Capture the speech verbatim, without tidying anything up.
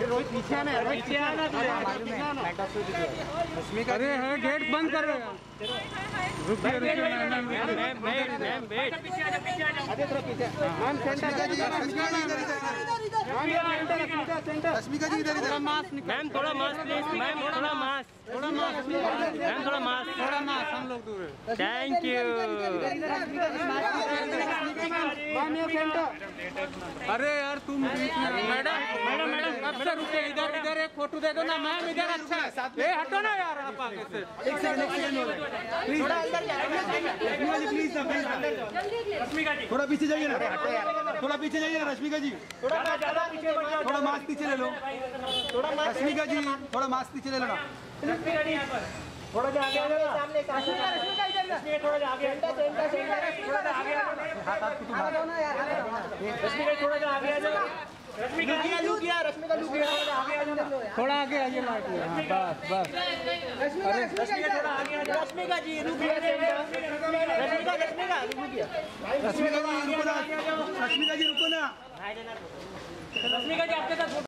रोहित पीछे आना है, पीछे आना रश्मिका। अरे है गेट बंद कर रहे हैं। रुकिए रुकिए मैम मैम मैम वेट पीछे आ जाओ पीछे आ जाओ। अरे थोड़ा पीछे मैम सेंटर जी रश्मिका जी इधर इधर सेंटर सेंटर रश्मिका जी इधर इधर मास्क मैम थोड़ा मास्क प्लीज मैम थोड़ा मास्क थोड़ा मास्क मैम थोड़ा मास्क थोड़ा मास्क हम लोग दूर है। थैंक यू मैम ये सेंटर। अरे यार तुम मैडम मैडम मैडम कब से रुके इधर इधर एक फोटो दे दो ना मैम इधर अच्छा है ए हटो ना यार आप आगे से एक सेकंड एक सेकंड प्लीज थोड़ा अंदर प्लीज रश्मिका जी थोड़ा पीछे जाइए ना थोड़ा पीछे जाइए ना रश्मिका जी थोड़ा ज्यादा पीछे थोड़ा मास्क पीछे ले लो थोड़ा रश्मिका जी थोड़ा मास्क पीछे ले लो ना रश्मिका जी यहाँ पर थोड़ा जा आगे आ जाओ सामने रश्मिका रश्मिका इधर ना थोड़ा जा आगे सेंटर सेंटर थोड़ा जा आगे आ जाओ हाथ हाथ आ जाओ ना यार रश्मिका थोड़ा जा आगे आ जाओ रश्मिका लुक गया रश्मिका लुक गया थोड़ा आगे आ जाओ थोड़ा आगे आइए लाइट में हां बस बस रश्मिका रश्मिका थोड़ा आगे आ जाओ रश्मिका जी रुक गया रश्मिका रश्मिका रुक गया रश्मिका जी रुको ना रश्मिका जी रुको ना रश्मिका जी आपके साथ